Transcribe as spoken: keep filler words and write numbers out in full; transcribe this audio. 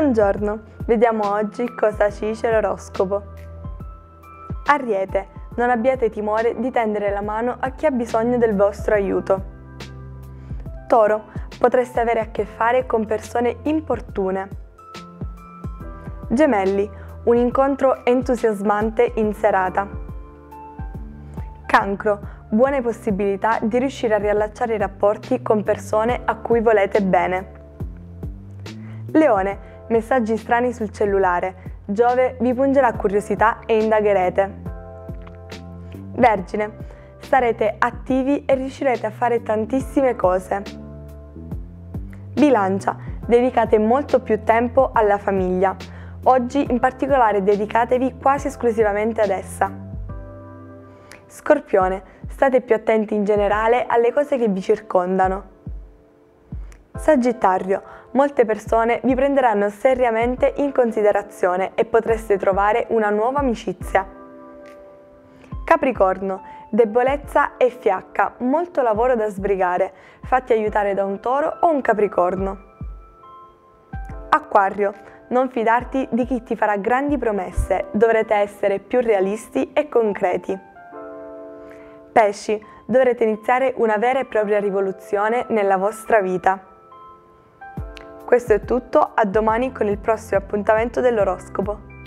Buongiorno, vediamo oggi cosa ci dice l'oroscopo. Ariete, non abbiate timore di tendere la mano a chi ha bisogno del vostro aiuto. Toro, potreste avere a che fare con persone importune. Gemelli, un incontro entusiasmante in serata. Cancro, buone possibilità di riuscire a riallacciare i rapporti con persone a cui volete bene. Leone, messaggi strani sul cellulare, Giove vi pungerà curiosità e indagherete. Vergine, sarete attivi e riuscirete a fare tantissime cose. Bilancia, dedicate molto più tempo alla famiglia. Oggi in particolare dedicatevi quasi esclusivamente ad essa. Scorpione, state più attenti in generale alle cose che vi circondano. Sagittario, molte persone vi prenderanno seriamente in considerazione e potreste trovare una nuova amicizia. Capricorno, debolezza e fiacca, molto lavoro da sbrigare, fatti aiutare da un toro o un capricorno. Acquario, non fidarti di chi ti farà grandi promesse, dovrete essere più realisti e concreti. Pesci, dovrete iniziare una vera e propria rivoluzione nella vostra vita. Questo è tutto, a domani con il prossimo appuntamento dell'oroscopo.